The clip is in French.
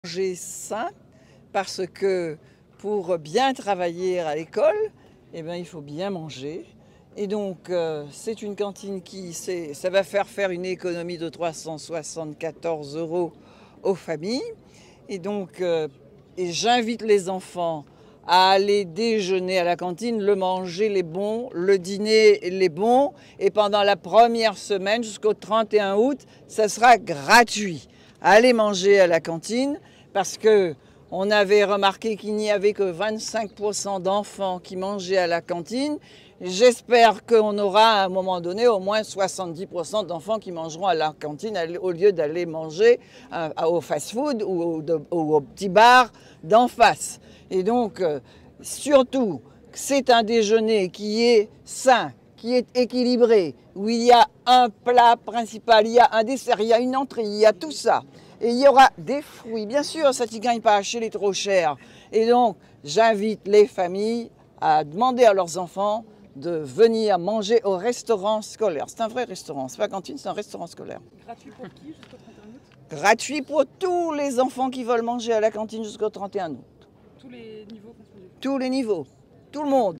Manger sain parce que pour bien travailler à l'école, il faut bien manger. Et donc, c'est une cantine ça va faire une économie de 374 € aux familles. Et donc, et j'invite les enfants à aller déjeuner à la cantine, le manger les bons, le dîner les bons. Et pendant la première semaine jusqu'au 31 août, ça sera gratuit. Allez manger à la cantine parce que on avait remarqué qu'il n'y avait que 25% d'enfants qui mangeaient à la cantine. J'espère qu'on aura à un moment donné au moins 70% d'enfants qui mangeront à la cantine au lieu d'aller manger au fast-food ou au petit bar d'en face. Et donc, surtout, c'est un déjeuner qui est sain, qui est équilibré, où il y a un plat principal, il y a un dessert, il y a une entrée, il y a tout ça. Et il y aura des fruits. Bien sûr, ça ne gagne pas à acheter les trop chers. Et donc, j'invite les familles à demander à leurs enfants de venir manger au restaurant scolaire. C'est un vrai restaurant, c'est pas cantine, c'est un restaurant scolaire. Gratuit pour qui jusqu'au 31 août? Gratuit pour tous les enfants qui veulent manger à la cantine jusqu'au 31 août. Tous les niveaux confondus. Tous les niveaux, tout le monde.